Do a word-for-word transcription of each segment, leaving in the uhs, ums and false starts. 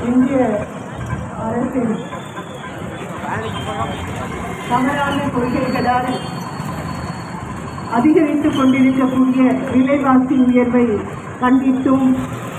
இந்திய அரசின் தவறான கொள்கைகளால் அதிகரித்துக் கொண்டிருக்கக்கூடிய விலைவாசி உயர்வை கண்டித்தும்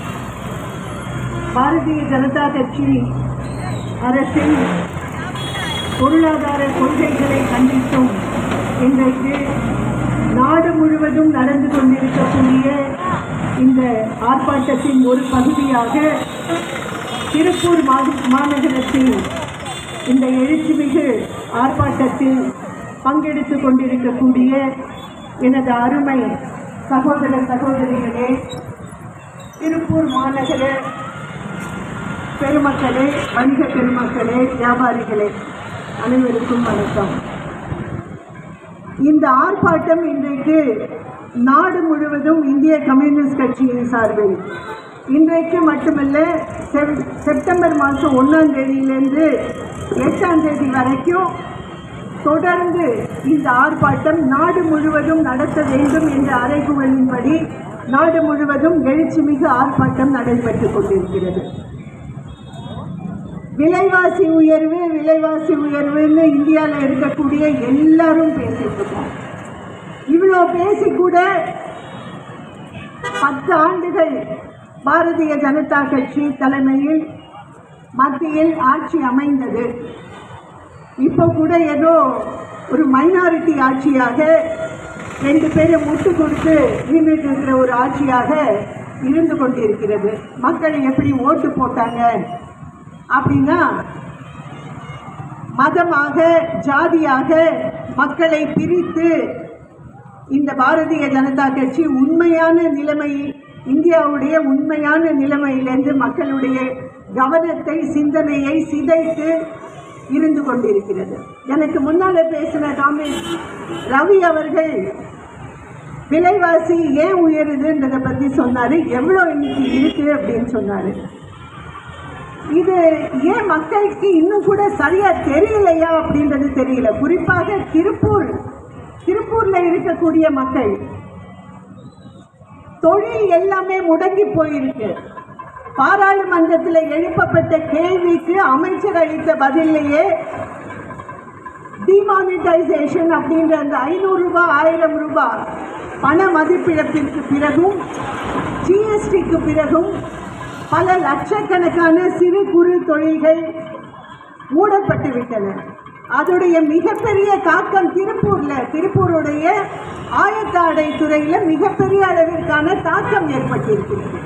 பாரதிய ஜனதா கட்சி அரசின் பொருளாதார கொள்கைகளை கண்டித்தும் இன்றைக்கு நாடு முழுவதும் நடந்து கொண்டிருக்கக்கூடிய இந்த ஆர்ப்பாட்டத்தின் ஒரு பகுதியாக திருப்பூர் மாநகரத்தில் இந்த எழுச்சிமிகு ஆர்ப்பாட்டத்தில் பங்கெடுத்துக் கொண்டிருக்கக்கூடிய எனது அருமை சகோதர சகோதரிகளே, திருப்பூர் மாநகர பெருமக்களே, வணிக பெருமக்களே, வியாபாரிகளே, அனைவருக்கும் வணக்கம். இந்த ஆர்ப்பாட்டம் இன்றைக்கு நாடு முழுவதும் இந்திய கம்யூனிஸ்ட் கட்சியின் சார்பில் இன்றைக்கு மட்டுமல்ல, செப்டம்பர் மாதம் ஒன்றாம் தேதியிலிருந்து எட்டாம் தேதி வரைக்கும் தொடர்ந்து இந்த ஆர்ப்பாட்டம் நாடு முழுவதும் நடத்த வேண்டும் என்ற அறைகூவலின்படி நாடு முழுவதும் எழுச்சிமிகு ஆர்ப்பாட்டம் நடைபெற்றுக் கொண்டிருக்கிறது. விலைவாசி உயர்வு விலைவாசி உயர்வுன்னு இந்தியாவில் இருக்கக்கூடிய எல்லாரும் பேசிட்டு இருக்கோம். இவ்வளோ பேசி கூட பத்து ஆண்டுகள் பாரதிய ஜனதா கட்சி தலைமையில் மத்தியில் ஆட்சி அமைந்தது. இப்போ கூட ஏதோ ஒரு மைனாரிட்டி ஆட்சியாக ரெண்டு பேரும் முட்டு கொடுத்து நின்றுட்டு இருக்கிற ஒரு ஆட்சியாக இருந்து கொண்டிருக்கிறது. மக்கள் எப்படி ஓட்டு போட்டாங்க அப்படின்னா, மதமாக ஜாதியாக மக்களை பிரித்து இந்த பாரதிய ஜனதா கட்சி உண்மையான நிலைமை, இந்தியாவுடைய உண்மையான நிலைமையிலிருந்து மக்களுடைய கவனத்தை சிந்தனையை சிதைத்து இருந்து கொண்டிருக்கிறது. எனக்கு முன்னால பேசின காமெடி ரவி அவர்கள் விலைவாசி ஏன் உயருதுன்றதை பற்றி சொன்னார். எவ்வளோ இன்னைக்கு இருக்கு அப்படின்னு சொன்னார். இது ஏன் மக்களுக்கு இன்னும் கூட சரியா தெரியலையா அப்படின்றது தெரியல. குறிப்பாக திருப்பூர் திருப்பூர்ல இருக்கக்கூடிய மக்கள், தொழில் எல்லாமே முடங்கி போயிருக்கு. பாராளுமன்றத்தில் எழுப்பப்பட்ட கேள்விக்கு அமைச்சர் அளித்த பதிலையே டிமானிட்டைசேஷன் அப்படின்ற அந்த ஐநூறு ரூபாய் ஆயிரம் ரூபாய் பண மதிப்பிழப்பிற்கு பிறகும் ஜிஎஸ்டிக்கு பிறகும் பல லட்சக்கணக்கான சிறு குறு தொழில்கள் மூடப்பட்டு விட்டன. அதோடைய மிகப்பெரிய தாக்கம் திருப்பூர்ல திருப்பூருடைய ஆயத்த ஆடை துறையில மிகப்பெரிய அளவிற்கான தாக்கம் ஏற்பட்டிருக்கிறது.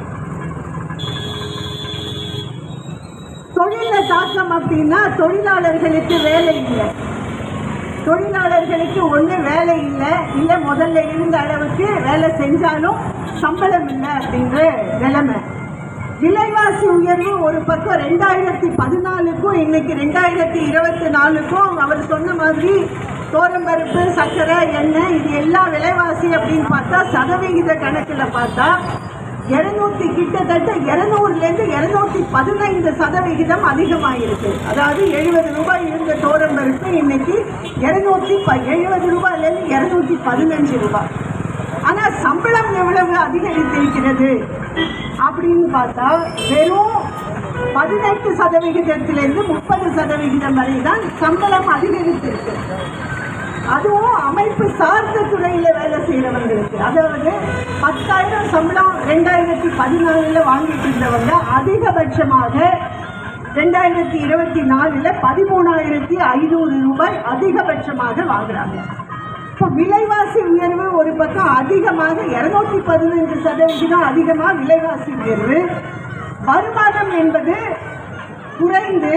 தொழில தாக்கம் அப்படின்னா தொழிலாளர்களுக்கு வேலை இல்லை, தொழிலாளர்களுக்கு ஒன்று வேலை இல்லை, இல்லை முதல்ல இருந்த அளவுக்கு வேலை செஞ்சாலும் சம்பளம் இல்லை அப்படின்ற நிலைமை. விலைவாசி உயர்வு ஒரு பக்கம் ரெண்டாயிரத்தி பதினாலுக்கும் இன்னைக்கு ரெண்டாயிரத்தி இருபத்தி நாலுக்கும் அவர் சொன்ன மாதிரி தோரம்பருப்பு, சர்க்கரை, எண்ணெய் இது எல்லா விலைவாசி அப்படின்னு பார்த்தா சதவிகித கணக்கில் பார்த்தா இருநூத்தி கிட்டத்தட்ட இருநூறுலேருந்து இருநூத்தி பதினைந்து சதவிகிதம் அதிகமாயிருக்கு. அதாவது எழுபது ரூபாய் இருந்த தோரம்பருப்பு இன்னைக்கு இருநூத்தி எழுபது ரூபாயிலேருந்து இருநூத்தி பதினஞ்சு ரூபாய். ஆனால் சம்பளம் எவ்வளவு அதிகரித்திருக்கிறது அப்படின்னு பார்த்தா வெறும் பதினெட்டு சதவிகிதத்திலிருந்து முப்பது சதவிகிதம் வரை தான் சம்பளம் அதிகரித்திருக்கு. அதுவும் அமைப்பு சார்ந்த துறையில் வேலை செய்கிறவங்களுக்கு. அதாவது பத்தாயிரம் சம்பளம் ரெண்டாயிரத்தி பதினாலுல வாங்கிட்டு இருந்தவங்க அதிகபட்சமாக ரெண்டாயிரத்தி இருபத்தி நாலுல பதிமூணாயிரத்தி ஐநூறு ரூபாய் அதிகபட்சமாக வாங்குறாங்க. இப்போ விலைவாசி உயர்வு ஒரு பக்கம் அதிகமாக இருநூத்தி பதினஞ்சு சதவிகிதம் அதிகமாக விலைவாசி உயர்வு. வருமானம் என்பது குறைந்து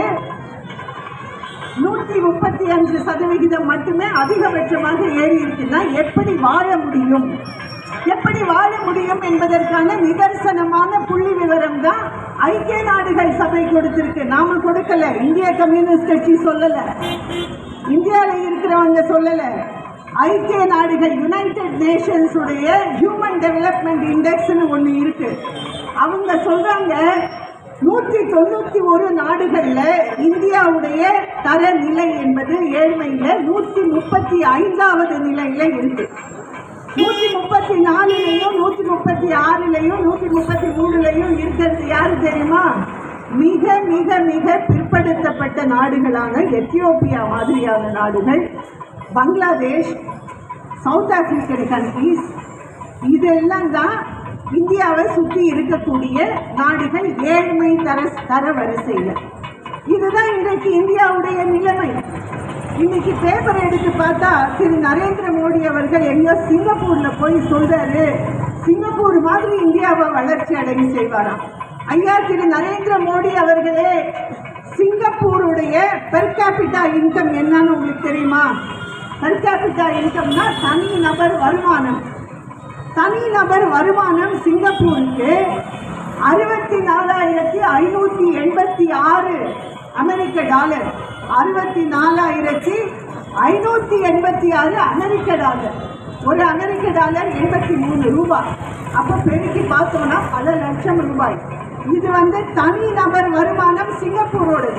நூற்றி முப்பத்தி அஞ்சு சதவிகிதம் மட்டுமே அதிகபட்சமாக ஏறி இருக்குன்னா எப்படி வாழ முடியும் எப்படி வாழ முடியும் என்பதற்கான நிதர்சனமான புள்ளி விவரம் தான் ஐக்கிய நாடுகள் சபை கொடுத்திருக்கு. நாம கொடுக்கல, இந்திய கம்யூனிஸ்ட் கட்சி சொல்லல, இந்தியாவில் இருக்கிறவங்க சொல்லல. ஐக்கிய நாடுகள் யுனைடெட் நேஷன்ஸ் உடைய ஹியூமன் டெவலப்மெண்ட் இண்டெக்ஸ்னு ஒன்று இருக்கு. அவங்க சொல்றாங்க நூற்றி தொண்ணூற்றி ஒரு நாடுகள்ல இந்தியாவுடைய தரநிலை என்பது ஏழ்மையில நூற்றி முப்பத்தி ஐந்தாவது நிலையில இருக்கு. நூற்றி முப்பத்தி நாலுலையும் நூற்றி முப்பத்தி ஆறுலையும் நூற்றி முப்பத்தி மூணுலையும் இருக்கிறது யாரு தெரியுமா? மிக மிக மிக பிற்படுத்தப்பட்ட நாடுகளான எத்தியோப்பியா மாதிரியான நாடுகள், பங்களாதேஷ், சவுத் ஆப்பிரிக்கன் கண்ட்ரீஸ், இதெல்லாம் தான் இந்தியாவை சுற்றி இருக்கக்கூடிய நாடுகள் ஏழ்மை தர தர வரிசையில். இதுதான் இன்றைக்கு இந்தியாவுடைய நிலைமை. இன்னைக்கு பேப்பர் எடுத்து பார்த்தா திரு நரேந்திர மோடி அவர்கள் எங்கேயோ சிங்கப்பூர்ல போய் சொல்றாரு, சிங்கப்பூர் மாதிரி இந்தியாவை வளர்ச்சி அடைய செய்வாராம். ஐயா, திரு நரேந்திர மோடி அவர்களே, சிங்கப்பூருடைய பெர் கேபிட்டா இன்கம் என்னன்னு உங்களுக்கு தெரியுமா? பெர் கேபிட்டா இன்கம்னா தனி நபர் வருமானம். தனி நபர் வருமானம் சிங்கப்பூருக்கு அறுபத்தி நாலாயிரத்தி ஐநூத்தி எண்பத்தி ஆறு அமெரிக்க டாலர். அறுபத்தி நாலாயிரத்தி ஐநூத்தி எண்பத்தி ஆறு அமெரிக்க டாலர். ஒரு அமெரிக்க டாலர் எண்பத்தி மூணு ரூபாய். அப்போ பெருக்கி பார்த்தோம்னா பல லட்சம் ரூபாய். இது வந்து தனி நபர் வருமானம் சிங்கப்பூரோடது.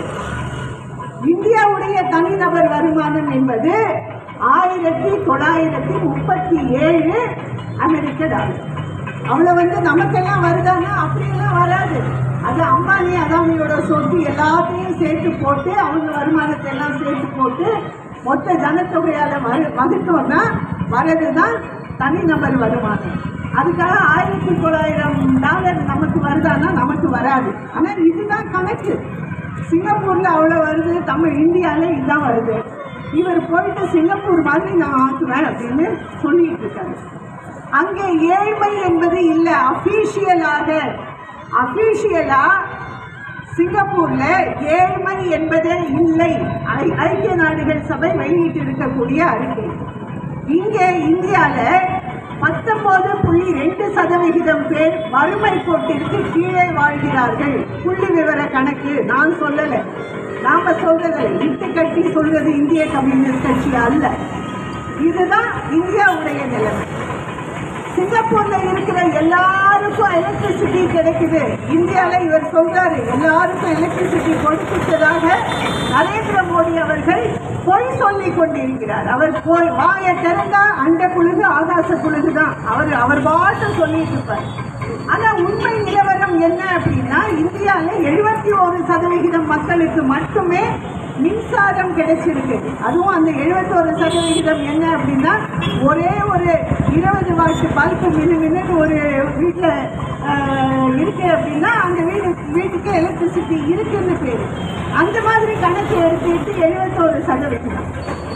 இந்தியாவுடைய தனிநபர் வருமானம் என்பது ஆயிரத்தி தொள்ளாயிரத்தி முப்பத்தி ஏழு அமெரிக்க டாலர். அவ்வளோ வந்து நமக்கெல்லாம் வருதானா? அப்படியெல்லாம் வராது. அது அம்பானி அதானியோட சொத்து எல்லாத்தையும் சேர்த்து போட்டு அவங்க வருமானத்தை எல்லாம் சேர்த்து போட்டு மொத்த ஜனத்தொகையால் வரு வகுத்தோம்னா வரது தான் தனிநபர் வருமானம். அதுக்காக ஆயிரத்தி தொள்ளாயிரம் டாலர் நமக்கு வருதானா? நமக்கு வராது. ஆனால் இதுதான் கணக்கு. சிங்கப்பூரில் அவ்வளோ வருது, தமிழ் இந்தியாவில் இதுதான் வருது. இவர் போயிட்டு சிங்கப்பூர் மாதிரி நான் ஆக்குவேன் அப்படின்னு சொல்லிட்டு இருக்காரு. அங்கே ஏழ்மை என்பது இல்லை. அஃபீஷியலாக அஃபீஷியலா சிங்கப்பூர்ல ஏழ்மை என்பதே இல்லை. ஐக்கிய நாடுகள் சபை வெளியிட்டு இருக்கக்கூடிய அறிக்கை. இங்கே இந்தியாவில் பத்தொன்பது புள்ளி ரெண்டு சதவிகிதம் பேர் வறுமை கோட்டிற்கு கீழே வாழ்கிறார்கள். புள்ளி விவர கணக்கு நான் சொல்லலை, நாம சொல்றதில்லை. இட்டு கட்டி சொல்றது இந்திய கம்யூனிஸ்ட் கட்சி அல்ல. இதுதான் இந்தியாவுடைய நிலைமை. சிங்கப்பூர்ல இருக்கிற எல்லாருக்கும் எலக்ட்ரிசிட்டி கிடைக்குது. இந்தியாவில் இவர் சொல்றாரு எல்லாருக்கும் எலக்ட்ரிசிட்டி கொடுத்துட்டதாக நரேந்திர மோடி அவர்கள் பொய் சொல்லி கொண்டிருக்கிறார். அவர் போய் வாயை திறந்தா அண்ட புழுகு ஆகாச புழுகு தான். அவர் அவர் பாட்டு சொல்லிட்டு இருப்பார். ஆனா உண்மை நிலவரம் என்ன அப்படின்னா, இந்தியாவில் எழுபத்தி ஒரு சதவிகிதம் மக்களுக்கு மட்டுமே மின்சாரம் கிடைச்சிருக்கு. அதுவும் அந்த எழுபத்தோரு சதவிகிதம் என்ன அப்படின்னா, ஒரே ஒரு இருபது வாட்டு பல்பு மின்னு மின்னு ஒரு வீட்டில் இருக்கு அப்படின்னா அந்த வீடு வீட்டுக்கு எலக்ட்ரிசிட்டி இருக்குன்னு பேரு. அந்த மாதிரி கணக்கு எடுத்துட்டு எழுபத்தோரு சதவிகிதம்.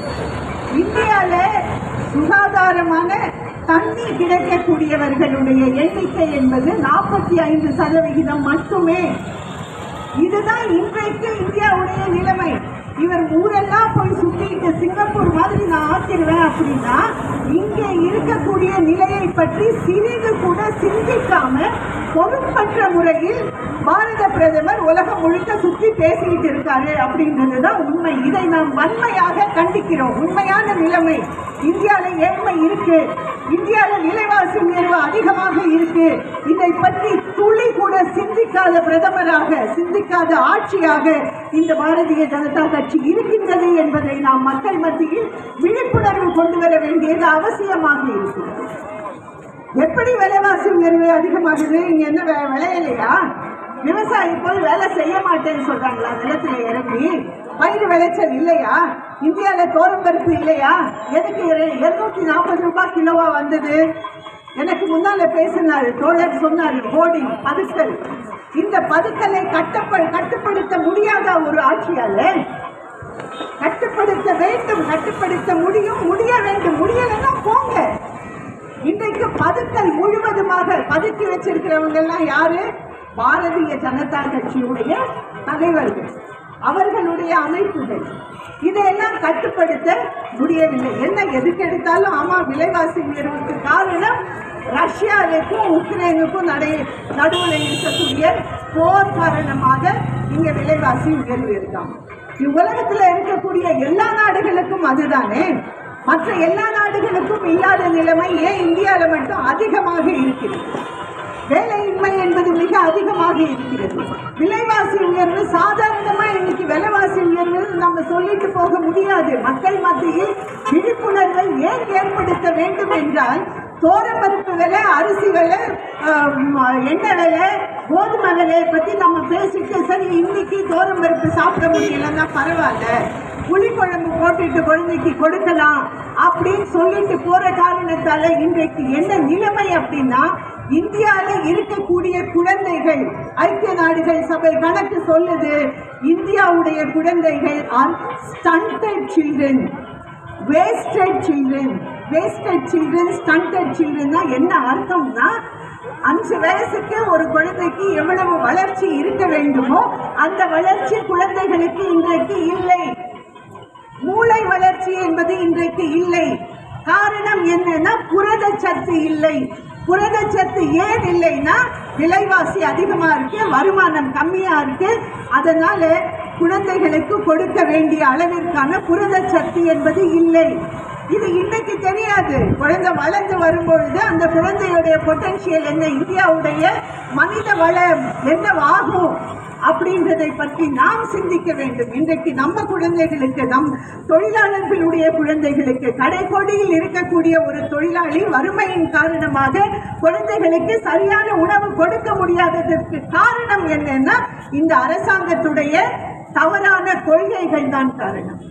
இந்தியாவில் சுகாதாரமான தண்ணி கிடைக்கக்கூடியவர்களுடைய எண்ணிக்கை என்பது நாற்பத்தி ஐந்து சதவிகிதம் மட்டுமே. இதுதான் இன்றைக்கு இந்தியாவுடைய நிலைமை. இவர் ஊரெல்லாம் போய் சுற்றிட்டு சிங்கப்பூர் மாதிரி நான் ஆக்கிடுவேன் அப்படின்னா இங்கே இருக்கக்கூடிய நிலையை பற்றி சிறிது கூட சிந்திக்காம பொறுப்பற்ற முறையில் பாரத பிரதமர் உலகம் முழுக்க சுற்றி பேசிக்கிட்டு இருக்காரு அப்படின்றதுதான் உண்மை. இதை நாம் வன்மையாக கண்டிக்கிறோம். உண்மையான நிலைமை இந்தியாவில் ஏழ்மை இருக்கு, இந்தியாவில் விலைவாசி உயர்வு அதிகமாக இருக்கு. இதை பற்றி துளி கூட சிந்திக்காத பிரதமராக, சிந்திக்காத ஆட்சியாக இந்த பாரதிய ஜனதா கட்சி இருக்கின்றது என்பதை நாம் மக்கள் மத்தியில் விழிப்புணர்வு கொண்டு வர வேண்டியது அவசியமாக இருக்கிறது. எப்படி விலைவாசி உயர்வு அதிகமாகுது? இங்க என்ன விளையலையா? விவசாயி போய் வேலை செய்ய மாட்டேன்னு சொல்றாங்களா? நிலத்துல இறங்கி பயிர் விளைச்சல் இல்லையா? இந்தியாவில் தோரம்பருப்பு இல்லையா? எதுக்கு இருநூத்தி நாற்பது ரூபாய் கிலோவா வந்தது? எனக்கு முன்னால பேசினாரு தோழர், சொன்னாரு போர்டிங் பதுக்கல். இந்த பதுக்கலை கட்டப்ப கட்டுப்படுத்த முடியாத ஒரு ஆட்சியால கட்டுப்படுத்த வேண்டும், கட்டுப்படுத்த முடியும், முடிய வேண்டும். முடியலைன்னா போங்க. இன்றைக்கு பதுக்கல் முழுவதுமாக பதுக்கி வச்சிருக்கிறவங்க எல்லாம் யாரு? பாரதிய ஜனதா கட்சியுடைய தலைவர்கள், அவர்களுடைய அமைப்புகள். இதையெல்லாம் கட்டுப்படுத்த முடியவில்லை. என்ன எதுக்கு எடுத்தாலும் ஆமா விலைவாசி உயர்வுக்கு காரணம் ரஷ்யாவுக்கும் உக்ரைனுக்கும் நடை நடுவில் இருக்கக்கூடிய போர் காரணமாக இங்க விலைவாசி உயர்வு இருக்காங்க. உலகத்துல இருக்கக்கூடிய எல்லா நாடுகளுக்கும் அதுதானே. மற்ற எல்லா நாடுகளுக்கும் இல்லாத நிலைமை ஏன் இந்தியாவில் மட்டும் அதிகமாக இருக்கிறது? வேலையின்மை என்பது மிக அதிகமாக இருக்கிறது. விலைவாசி உயர்வு சாதாரணமா இன்னைக்கு விலைவாசி உயர்வு நம்ம சொல்லிட்டு போக முடியாது. மக்கள் மத்தியில் விழிப்புணர்வை ஏன் ஏற்படுத்த வேண்டும் என்றால், தோரம்பருப்பு விலை, அரிசி விலை, எண்ணெய் விலை, கோதுமை விலையை பற்றி நம்ம பேசிட்டு சரி இன்னைக்கு தோரம்பருப்பு சாப்பிட முடியலன்னா பரவாயில்ல, புளிக்குழம்பு போட்டுட்டு குழந்தைக்கு கொடுக்கலாம் அப்படின்னு சொல்லிட்டு போற காரணத்தால இன்றைக்கு என்ன நிலைமை அப்படின்னா, இந்தியாவில் இருக்கக்கூடிய குழந்தைகள் ஐக்கிய நாடுகள் சபை கணக்கு சொல்லுது, இந்தியாவுடைய குழந்தைகள் are stunted children, wasted children. Wasted children, stunted சில்ட்ரன்னா என்ன அர்த்தம்னா, அஞ்சு வயசுக்கு ஒரு குழந்தைக்கு எவ்வளவு வளர்ச்சி இருக்க வேண்டுமோ அந்த வளர்ச்சி குழந்தைகளுக்கு இன்றைக்கு இல்லை. மூளை வளர்ச்சி என்பது இன்றைக்கு இல்லை. காரணம் என்னன்னா புரதச்சத்து இல்லை. புரதச்சத்து ஏன் இல்லைன்னா விலைவாசி அதிகமா இருக்கு, வருமானம் கம்மியா இருக்கு. அதனால குழந்தைகளுக்கு கொடுக்க வேண்டிய அளவிற்கான புரதச்சத்து என்பது இல்லை. இது இன்னைக்கு தெரியாது. குழந்தை வளர்ந்து வரும்பொழுது அந்த குழந்தையுடைய பொட்டன்ஷியல் என்ன, இந்தியாவுடைய மனித வளம் என்னவாகும் அப்படின்றதை பற்றி நாம் சிந்திக்க வேண்டும். இன்றைக்கு நம்ம குழந்தைகளுக்கு, நம் தொழிலாளர்களுடைய குழந்தைகளுக்கு, கடைக்கோடியில் இருக்கக்கூடிய ஒரு தொழிலாளி வறுமையின் காரணமாக குழந்தைகளுக்கு சரியான உணவு கொடுக்க முடியாததற்கு காரணம் என்னன்னா இந்த அரசாங்கத்துடைய தவறான கொள்கைகள் தான் காரணம்.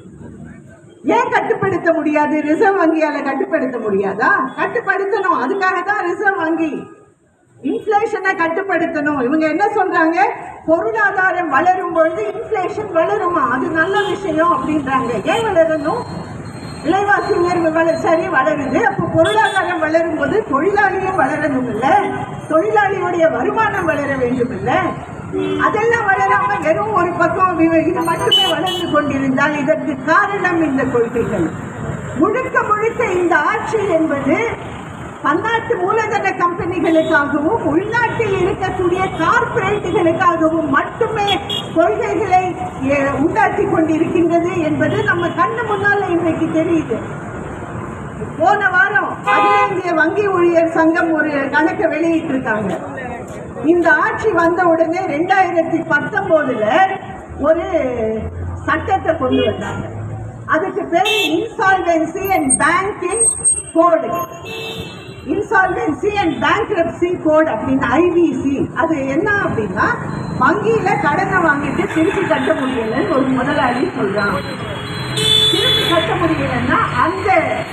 ஏன் கட்டுப்படுத்த முடியாது? ரிசர்வ் வங்கியால கட்டுப்படுத்த முடியாதா? கட்டுப்படுத்தணும். அதுக்காக தான் ரிசர்வ் வங்கி இன்ஃப்ளேஷனை கட்டுப்படுத்தணும். இவங்க என்ன சொல்றாங்க, பொருளாதாரம் வளரும் பொழுது இன்ஃப்ளேஷன் வளருமா, அது நல்ல விஷயம் அப்படின்றாங்க. ஏன் வளரணும்? விலைவாசி உயர்வு வள சரி வளருது. அப்போ பொருளாதாரம் வளரும் போது தொழிலாளியும் வளரணும் இல்ல, தொழிலாளியுடைய வருமானம் வளர வேண்டும் இல்ல. அதெல்லாம் வளராம வெறும் ஒரு பக்கம் இது மட்டுமே வளர்ந்து கொண்டிருந்தால் இதற்கு காரணம் இந்த கொள்கைகள். முழுக்க முழுக்க இந்த ஆட்சி என்பது பன்னாட்டு மூலதன கம்பெனிகளுக்காகவும் உள்நாட்டில் இருக்கக்கூடிய கார்பரேட்டுகளுக்காகவும் மட்டுமே கொள்கைகளை உண்டாக்கி கொண்டிருக்கின்றது என்பது நம்ம கண்ணு முன்னால இன்றைக்கு தெரியுது. போன வாரம் அகில இந்திய வங்கி ஊழியர் சங்கம் ஒரு கணக்கை வெளியிட்டு இருக்காங்க. இந்த ஆட்சி வந்த உடனே ரெண்டாயிரத்தி பத்தொன்பதுல ஒரு சட்டத்தை கொண்டு வந்தாங்க. அதுக்கு பேர் insolvency and banking code, insolvency and bankruptcy code அப்படின்னு ஐபிசி. அது என்ன அப்படின்னா, வங்கியில கடனை வாங்கிட்டு திருப்பி கட்ட முடியலன்னு ஒரு முதலாளி சொல்றான். திருப்பி கட்ட முடியலன்னா அந்த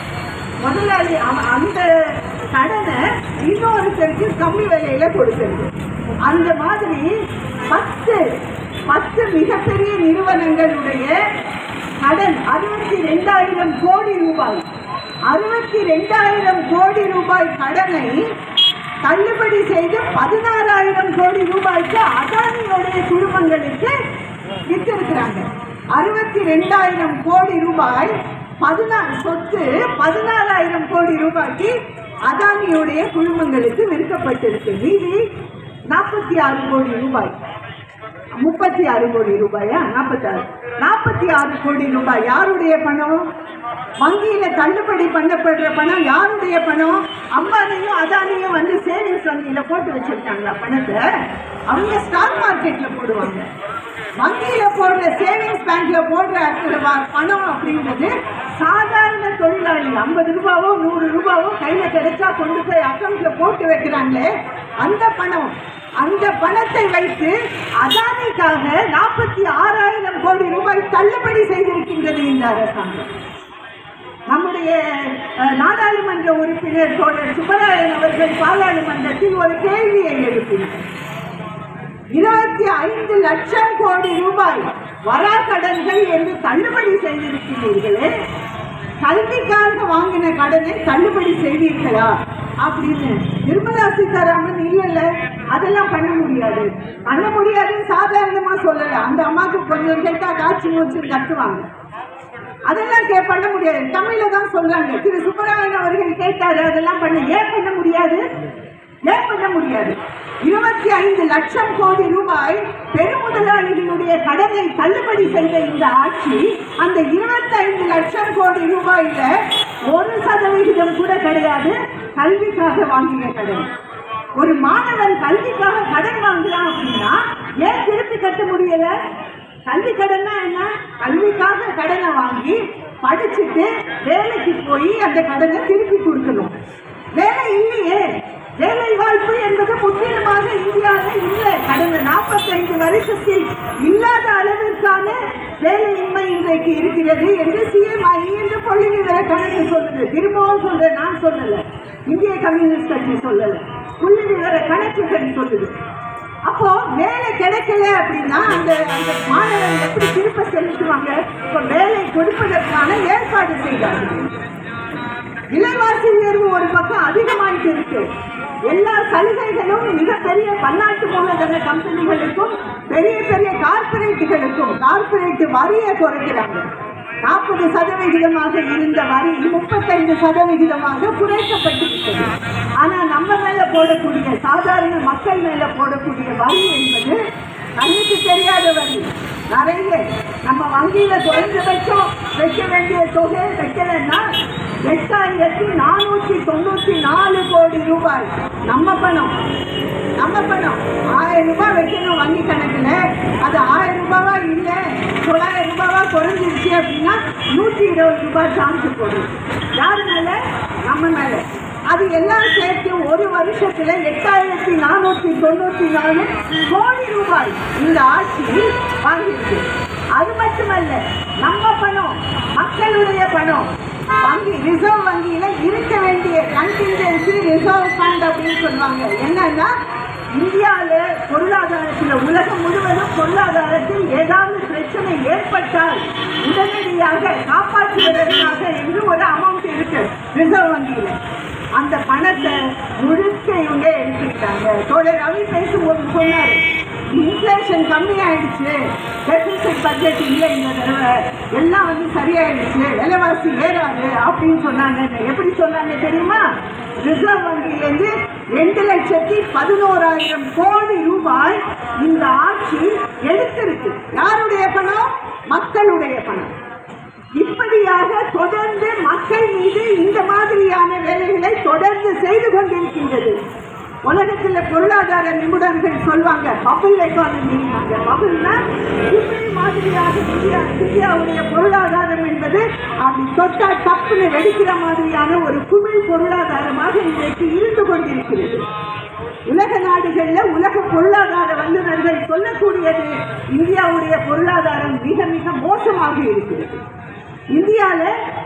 முதலாளி அந்த கடனை இன்னொருத்தருக்கு கம்மி விலையில கொடுக்கிறது. அந்த மாதிரி பத்து பத்து மிகப்பெரிய நிறுவனங்களுடைய கடன் அறுபத்தி ரெண்டாயிரம் கோடி ரூபாய் அறுபத்தி ரெண்டாயிரம் கோடி ரூபாய் கடனை தள்ளுபடி செய்து பதினாறாயிரம் கோடி ரூபாய்க்கு அதானியுடைய குடும்பங்களுக்கு வித்திருக்கிறாங்க. அறுபத்தி ரெண்டாயிரம் கோடி ரூபாய் பதினாறு சொத்து பதினாறாயிரம் கோடி ரூபாய்க்கு அதானியுடைய குழுமங்களுக்கு விற்கப்பட்டிருக்கு. மீதி நாற்பத்தி ஆறு கோடி ரூபாய் முப்பத்தி ஆறு கோடி ரூபாயா நாற்பத்தி ஆறு நாற்பத்தி ஆறு கோடி ரூபாய் யாருடைய பணம்? வங்கியில தள்ளுபடி பண்ணப்படுற பணம் யாருடைய பணம்? அம்பானியும் அதானியும் வந்து சேவிங்ஸ் வங்கியில போட்டு வச்சிருக்காங்களா பணத்தை? அவங்க ஸ்டாக் மார்க்கெட்ல போடுவாங்க. வங்கியில போடுற சேவிங்ஸ் பேங்க்ல போடுற பணம் அப்படின்றது சாதாரண தொழிலாளி ஐம்பது ரூபாவோ நூறு ரூபாவோ கையில கிடைச்சா கொண்டு போய் அக்கௌண்ட்ல போட்டு வைக்கிறாங்களே அந்த பணம். அந்த பணத்தை வைத்து அதானிக்காக நாற்பத்தி ஆறாயிரம் கோடி ரூபாய் தள்ளுபடி செய்திருக்கின்றது இந்த அரசாங்கம். நம்முடைய நாடாளுமன்ற உறுப்பினர் தோழர் சுப்பராயன் அவர்கள் பாராளுமன்றத்தில் ஒரு கேள்வியை எழுப்பினார். இருபத்தி ஐந்து லட்சம் கோடி ரூபாய் வராக்கடன்கள் என்று தள்ளுபடி செய்திருக்கிறீர்களே, கல்விக்காக வாங்கின கடனை தள்ளுபடி செய்வீர்களா அப்படின்னு. நிர்மலா சீதாராமன் இல்லைல்ல அதெல்லாம் பண்ண முடியாது பண்ண முடியாதுன்னு சாதாரணமா சொல்லல. அந்த அம்மாவுக்கு கொஞ்சம் கேட்டா காட்சி மூச்சு கட்டுவாங்க. அதெல்லாம் கே பண்ண முடியாது தமிழ்ல தான் சொல்றாங்க. திரு சுப்பராயன் அவர்கள் கேட்டாரு, அதெல்லாம் பண்ண ஏன் பண்ண முடியாது ஏன் பண்ண முடியாது? இருபத்தி ஐந்து லட்சம் கோடி ரூபாய் பெருமுதலாளிகளுடைய கடனை தள்ளுபடி செய்த இந்த ஆட்சி அந்த இருபத்தி ஐந்து லட்சம் கோடி ரூபாயில ஒரு சதவிகிதம் கூட கிடையாது கல்விக்காக வாங்கிய கடன். ஒரு மாணவன் கல்விக்காக கடன் வாங்குறான் அப்படின்னா ஏன் திருப்பி கட்ட முடியல? கல்வி கடன்னா என்ன? கல்விக்காக கடனை வாங்கி படிச்சுட்டு வேலைக்கு போய் அந்த கடனை திருப்பி கொடுக்கணும். வேலை இல்லையே. வேலை வாய்ப்பு என்பது முற்றிலுமாக இந்தியாவில் இல்லை. கடந்த நாற்பத்தைந்து வருஷத்தில் இல்லாத அளவிற்கான வேலையின்மை இன்றைக்கு இருக்கிறது என்று சிஎம்ஐ என்று புள்ளி விவர கணக்கு சொல்லுது. திரும்பவும் சொல்ற, நான் சொல்லல, இந்திய கம்யூனிஸ்ட் கட்சி சொல்லல, புள்ளி விவர கணக்குகள் சொல்லுது. அப்போ வேலை கிடைக்கல அப்படின்னா அந்த அந்த மாணவர்கள் எப்படி திருப்ப செலுத்துவாங்க? இப்போ வேலை கொடுப்பதற்கான ஏற்பாடு செய்தார்கள். விலைவாசி உயர்வு ஒரு பக்கம் அதிகமாயிட்டு இருக்கு. எல்லா சலுகைகளும் மிகப்பெரிய பன்னாட்டு மூலதன கம்பெனிகளுக்கும் பெரிய பெரிய கார்பரேட்டுகளுக்கும் கார்பரேட் வரியை குறைக்கிறாங்க. நாற்பது சதவிகிதமாக இருந்த வரி முப்பத்தைந்து சதவிகிதமாக குறைக்கப்பட்டிருக்கிறது. ஆனா நம்ம மேல போடக்கூடிய சாதாரண மக்கள் மேல போடக்கூடிய வரி என்பது கண்ணுக்கு தெரியாத வரி. நிறைய நம்ம வங்கியில குறைந்தபட்சம் வைக்க வேண்டிய தொகை வைக்கலன்னா எட்டாயிரத்தி நானூற்றி தொண்ணூத்தி நாலு கோடி ரூபாய் நம்ம பணம் நம்ம பணம் ஆயிரம் ரூபாய் வைக்கணும் வங்கி கணக்குல. அது ஆயிரம் ரூபாவா இல்லை தொள்ளாயிரம் ரூபாவா குறைஞ்சிருச்சு அப்படின்னா நூற்றி இருபது ரூபாய் சார்ஜ் போடுது. யாரு மேல? நம்ம மேல. அது எல்லாம் சேர்த்து ஒரு வருஷத்துல எட்டாயிரத்தி நானூற்றி தொண்ணூத்தி நாலு கோடி ரூபாய் இந்த ஆட்சி வாங்கிருக்கு. அது மட்டுமல்ல, நம்ம பணம், மக்களுடைய பணம் வங்கி ரிசர்வ் வங்கியில இருக்க வேண்டிய கண்டின்ஜென்சி ரிசர்வ் ஃபண்ட் அப்படின்னு சொல்லுவாங்க. என்னன்னா இந்தியாவில் பொருளாதாரத்தில் உலகம் முழுவதும் பொருளாதாரத்தில் ஏதாவது பிரச்சனை ஏற்பட்டால் உடனடியாக காப்பாற்றுவதற்காக என்று ஒரு அமௌண்ட் இருக்கு ரிசர்வ் வங்கியில. அந்த பணத்தை முழுக்க இவங்க எடுத்துக்கிட்டாங்க. தோழர் ரவி பேசும்போது சொன்னார், இன்ஃப்ளேஷன் கம்மியாயிடுச்சு, டெபிசிட் பட்ஜெட் இல்லை இந்த தடவை, எல்லாம் வந்து சரியாயிடுச்சு, விலைவாசி ஏறாது அப்படின்னு சொன்னாங்க. எப்படி சொன்னாங்க தெரியுமா? ரிசர்வ் வங்கியிலேருந்து ரெண்டு லட்சத்தி பதினோராயிரம் கோடி ரூபாய் இந்த ஆட்சி எடுத்திருக்கு. யாருடைய பணம்? மக்களுடைய பணம். இப்படியாக தொடர்ந்து மக்கள் மீது இந்த மாதிரியான வேலைகளை தொடர்ந்து செய்து கொண்டிருக்கின்றது. உலகத்தில் பொருளாதார நிபுணர்கள் சொல்வாங்க பபிள் எக்கானமி. பபிள்னா குமிழ் மாதிரியாக இந்தியா இந்தியாவுடைய பொருளாதாரம் என்பது அப்படி தொட்டா தப்புன்னு வெடிக்கிற மாதிரியான ஒரு குமிழ் பொருளாதாரமாக இன்றைக்கு இருந்து கொண்டிருக்கிறது. உலக நாடுகள்ல உலக பொருளாதார வல்லுநர்கள் சொல்லக்கூடியது இந்தியாவுடைய பொருளாதாரம் மிக மிக மோசமாக இருக்கிறது. இந்தியால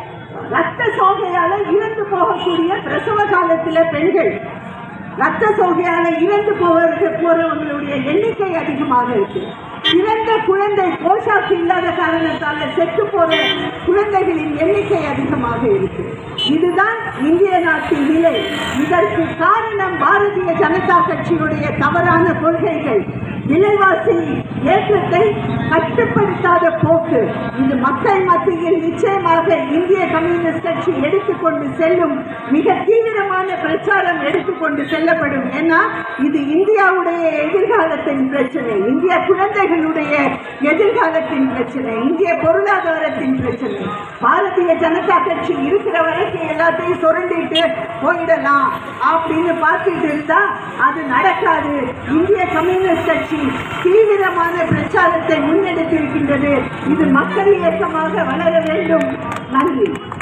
ரத்த சோகையால இறந்து போகக்கூடிய பிரசவ காலத்துல பெண்கள் ரத்த சோகையால இறந்து போவது போறவங்களுடைய எண்ணிக்கை அதிகமாக இருக்கு. பிறந்த குழந்தை போஷாக்கு இல்லாத காரணத்தால செத்து போற குழந்தைகளின் எண்ணிக்கை அதிகமாக இருக்கு. இதுதான் இந்திய நாட்டின் நிலை. இதற்கு காரணம் பாரதிய ஜனதா கட்சியுடைய தவறான கொள்கைகள், விலைவாசி ஏற்றத்தை கட்டுப்படுத்தாத போக்கு. இது மக்கள் மத்தியில் நிச்சயமாக இந்திய கம்யூனிஸ்ட் கட்சி எடுத்துக்கொண்டு செல்லும் மிக தீவிரமான பிரச்சாரம் எடுத்துக்கொண்டு செல்லப்படும். ஏன்னா இது இந்தியாவுடைய எதிர்காலத்தின் பிரச்சனை, இந்திய குழந்தைகளுடைய எதிர்காலத்தின் பிரச்சனை, இந்திய பொருளாதாரத்தின் பிரச்சனை. பாரதிய ஜனதா கட்சி இருக்கிற வரைக்கும் எல்லாத்தையும் சுரண்டிட்டு போயிடலாம் அப்படின்னு பார்த்துட்டு இருந்தா அது நடக்காது. இந்திய கம்யூனிஸ்ட் கட்சி தீவிரமான பிரச்சாரத்தை முன்னெடுத்திருக்கின்றது. இது மக்கள் இயக்கமாக வளர வேண்டும். நன்றி.